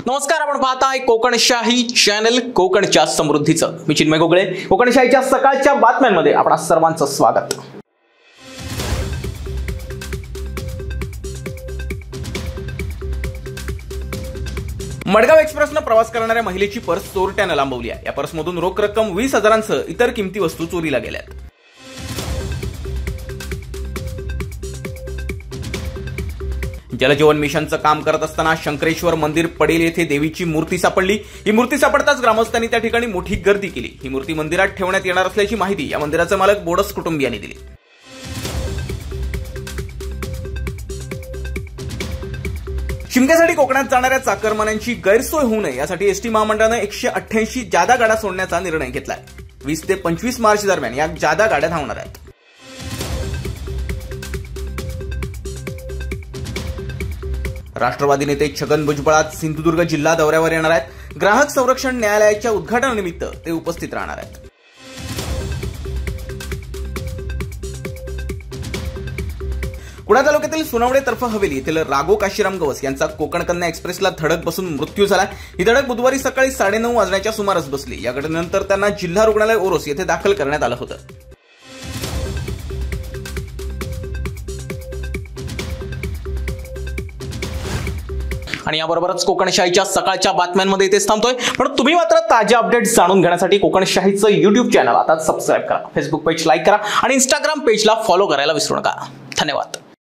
नमस्कार, आपण पाहताय कोकणशाही चॅनल कोकणच्या समृद्धीचं। मी चिन्मय गोगळे। कोकणशाहीच्या सकाळच्या बातम्यांमध्ये आपणा सर्वांचं स्वागत। मडगाव एक्सप्रेसनं प्रवास करणाऱ्या महिलेची पर्स चोरट्यानं लांबवली आहे। या पर्समधून रोख रक्कम 20,000सह इतर किमती वस्तू चोरीला गेल्यात। जलजीवन मिशनचं काम करत असताना शंकरेश्वर मंदिर पडेल येथे देवीची मूर्ती सापडली। ही मूर्ती सापडताच ग्रामस्थांनी त्या ठिकाणी मोठी गर्दी केली। ही मूर्ती मंदिरात ठेवण्यात येणार असल्याची माहिती या मंदिराचे मालक बोडस कुटुंबियांनी दिली। शिमग्यासाठी कोकणात जाणाऱ्या चाकरमान्यांची गैरसोय होऊ नये यासाठी एसटी महामंडळाने 188 जादा गाड्या सोडण्याचा निर्णय घेतलाय। 20 ते 25 मार्च दरम्यान या जादा गाड्या धावणार आहेत। राष्ट्रवादी नेते छगन भुजबळ आज सिंधुदुर्ग जिल्हा दौऱ्यावर येणार आहेत। ग्राहक संरक्षण न्यायालयाच्या उद्घाटनानिमित्त ते उपस्थित राहणार आहेत। कुडा तालुक्यातील सुनावडे तर्फे हवेली येथील राघो काशीराम गवस यांचा कोकण कन्या एक्सप्रेसला धडक बसून मृत्यू झाला। ही धडक बुधवारी सकाळी 9:30 वाजण्याच्या सुमारास बसली। या घटनेनंतर त्यांना जिल्हा रुग्णालय ओरोस येथे दाखल करण्यात आलं होतं। आणि याबरोबरच कोकणशाहीच्या सकाळच्या बातम्यांमध्ये इथेच थांबतोय। पण तुम्ही मात्र ताज्या अपडेट्स जाणून घेण्यासाठी कोकणशाहीचं YouTube चॅनल आता सबस्क्राइब करा, फेसबुक पेज लाईक करा आणि Instagram पेजला फॉलो करायला विसरू नका। धन्यवाद।